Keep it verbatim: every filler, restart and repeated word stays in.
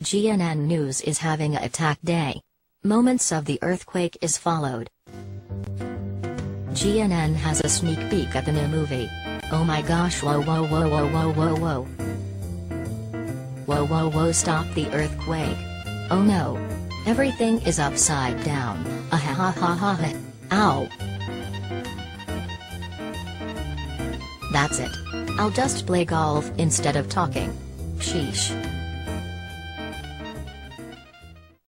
G N N News is having a attack day. Moments of the earthquake is followed. G N N has a sneak peek at the new movie. Oh my gosh, whoa whoa whoa whoa whoa whoa whoa. Whoa whoa whoa, stop the earthquake. Oh no. Everything is upside down, ah ha ha ha ha ha. Ow. That's it. I'll just play golf instead of talking. Sheesh.